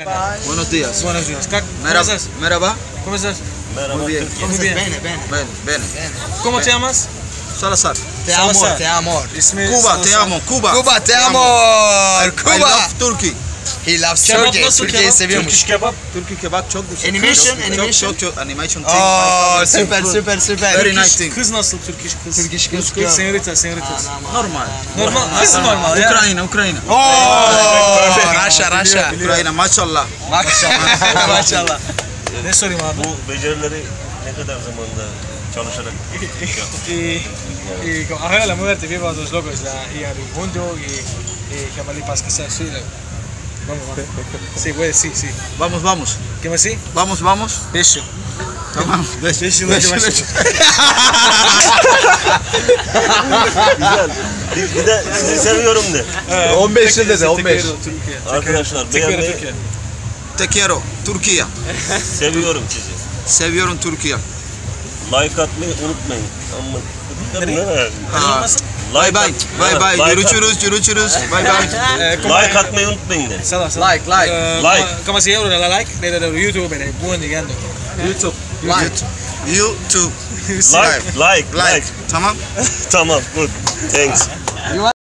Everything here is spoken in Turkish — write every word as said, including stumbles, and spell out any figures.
Buenos días. Buenos días. ¿Cómo Merhaba. estás? Merhaba. ¿Cómo estás? Merhaba Muy bien. Türkiye. Muy bien. Bene, bene. Bene, bene. ¿Cómo te llamas? Salazar. Te amo, Salazar. te amo. İsmi Cuba, te Salazar. amo. Cuba. Cuba, te amo. I, I Cuba. love Turkey. He loves Kebap Turkey. nasıl Türkiye'yi kebap? seviyormuş. Turkish kebap. Turkey kebap çok güzel. Animation, çok, animation. Çok çok çok animation. Oh, süper süper süper. Very nice Turkish thing. kız nasıl Turkish kız? Turkish kız. Kız, kız, senyorita, senyorita. Normal. Normal, nasıl normal ya? Ukrayna, Ukrayna. Oh, Raşa Raşa. Ukrayna maşallah. Maşallah. Maşallah. Ne sorayım abi? Bu becerileri ne kadar zamanda çalışarak Y, y como ahora la muerte vimos dos locos la, y al junto y, y Jamalí Paz que se suida. Vamos, vamos. Sí, puede, sí, sí. Vamos, vamos. ¿Qué más sí? Vamos, vamos. Beşo. Tamam. Beş, Beş yıl beş, önce beş. başladım. güzel. Bir, bir de sizi seviyorum de. on beş yıl dedi, on beş. Türkiye. Arkadaşlar Türkiye, beğenmeyi Türkiye. Te quiero. Türkiye. seviyorum sizi. Seviyorum Türkiye. Like atmayı unutmayın. Ama Ha. Bye bye. Bye bye. Like, Görüşürüz, görüşürüz. Bye bye. Eh, ¿cómo- like atmayı unutmayın de. Sala, sala. Like, like. Eh, Like. ¿cómo- ¿Cómo se llama? La like de, de, de YouTube, de buen llegando. YouTube. Like. YouTube. Like, like, like. Like. Tamam. Tamam, good. Thanks.